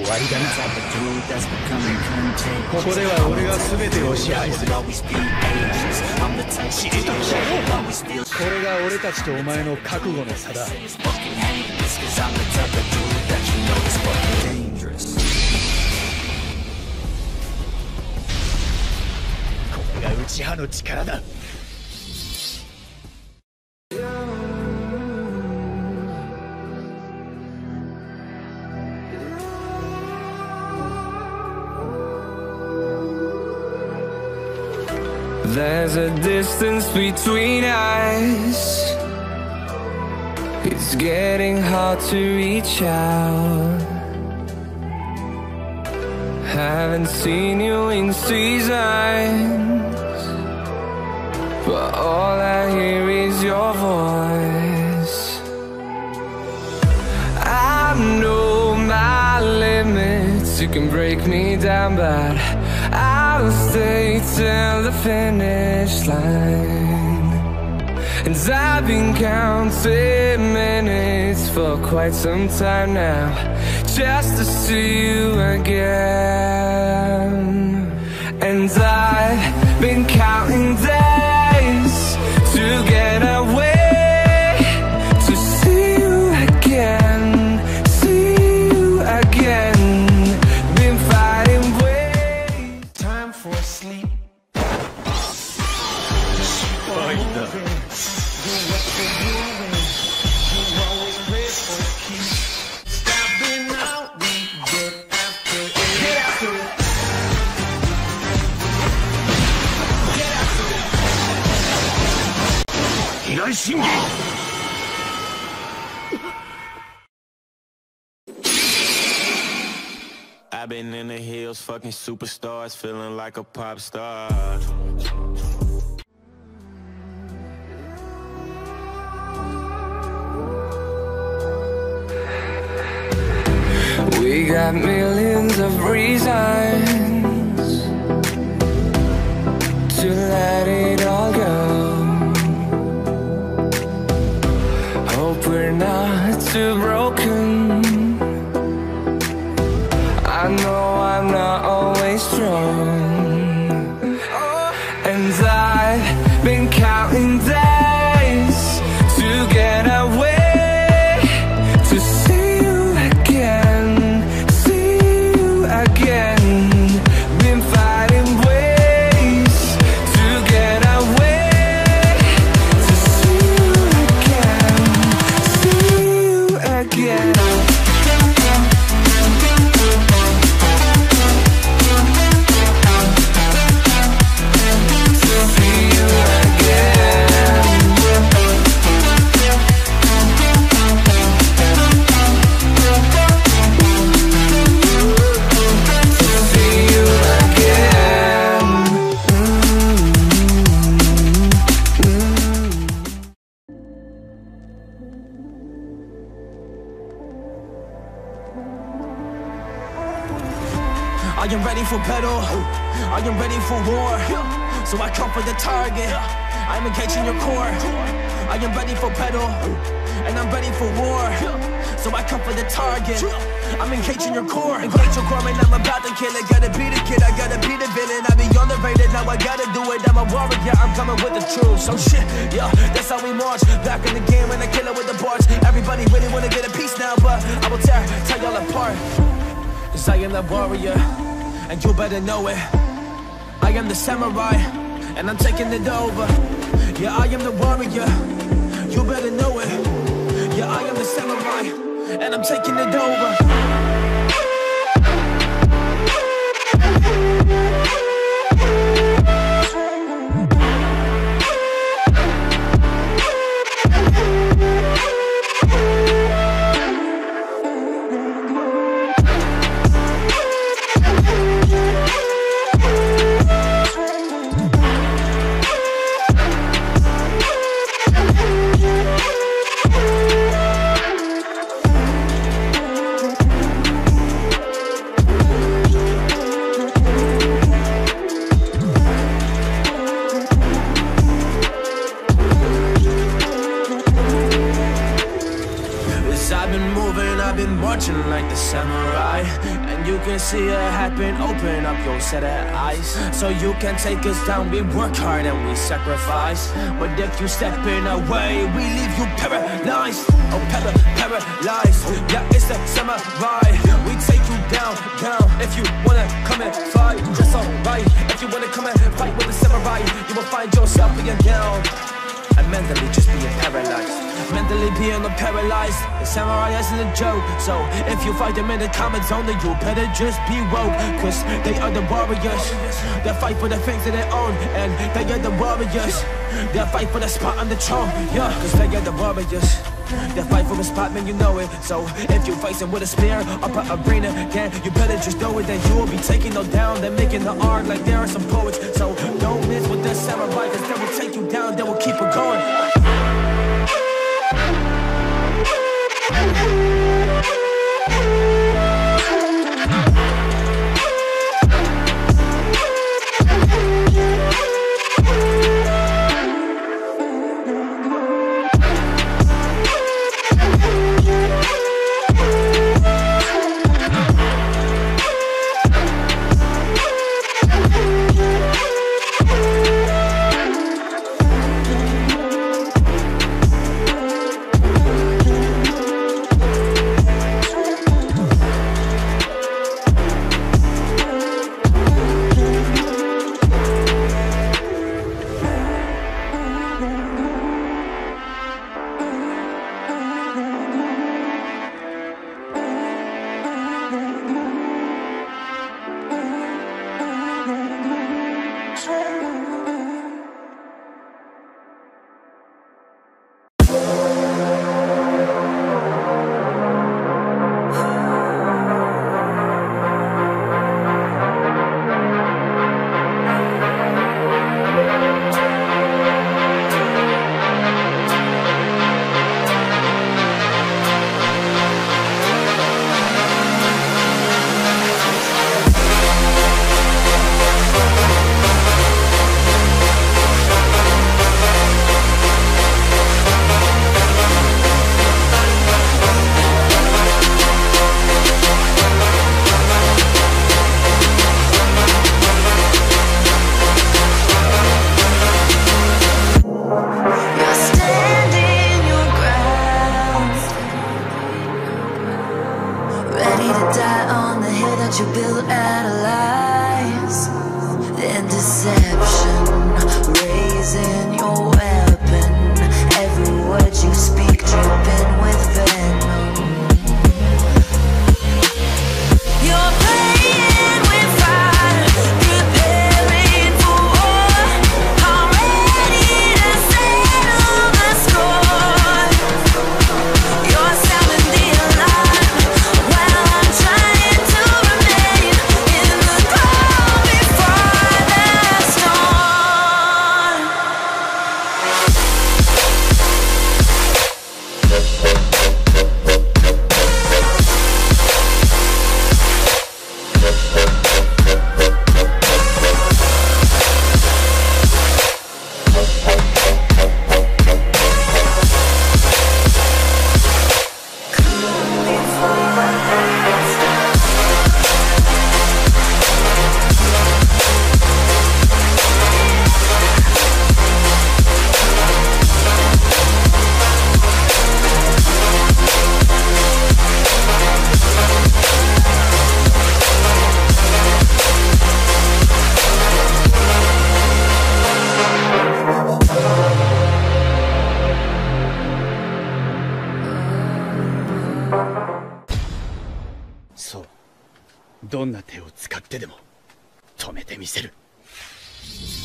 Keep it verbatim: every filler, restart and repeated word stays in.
わりだな。ここでは俺が全てを支配する。知りたいじゃろう。これが俺たちとお前の覚悟の差だ。これが内派の力だ。 There's a distance between us. It's getting hard to reach out. Haven't seen you in seasons, but all I hear is your voice. I know my limits. You can break me down, but I'll stay till the finish line. And I've been counting minutes for quite some time now, just to see you again. And I've been counting days to get away, to see you again, see you again. Been fighting ways, time for sleep. I've been in the hills, fucking superstars, feeling like a pop star. We got millions of reasons to let it all go. Hope we're not too broken. I know I'm not always strong, and I've been counting days to get away, to see you again, see you again. Been fighting ways to get away, to see you again, see you again. I am ready for battle, I am ready for war, so I come for the target, I'm engaging your core. I am ready for battle, and I'm ready for war, so I come for the target, I'm engaging your core. Engage your core and I'm about to kill it. Gotta be the kid, I gotta be the villain. I be on the rated, now I gotta do it. I'm a warrior, I'm coming with the truth. So shit, yeah, that's how we march. Back in the game when I kill it with the bars. Everybody really wanna get a piece now, but I will tear, tear y'all apart. Cause I am the warrior, and you better know it. I am the samurai, and I'm taking it over. Yeah, I am the warrior, you better know it. Yeah, I am the samurai, and I'm taking it over. you can see it happen. Open up your set of eyes, so you can take us down. We work hard and we sacrifice, but if you step in our way, we leave you paralyzed. Oh, para paralyzed. Yeah, it's the samurai. We take you down, down. If you wanna come and fight, that's alright. If you wanna come and fight with the samurai, you will find yourself being down and mentally just being paralyzed. Mentally being paralyzed. The samurai isn't a joke, so if you fight them in the comment zone, then you better just be woke, cause they are the warriors. They fight for the things that they own, and they are the warriors. They fight for the spot on the throne, yeah, cause they are the warriors. They fight for the spot, man, you know it. So if you face them with a spear up an arena, yeah, you better just know it, that you will be taking them down. They're making the art like there are some poets, so don't miss with the samurai, cause they will take you down, they will keep it going. You build analyze in deception, raising your weapon. Every word you speak dripping with venom. You're playing with fire, preparing for war. I'm ready to settle the score. You're sounding the alarm while I'm trying to remain in the calm before the storm. そう、どんな手を使ってでも止めてみせる。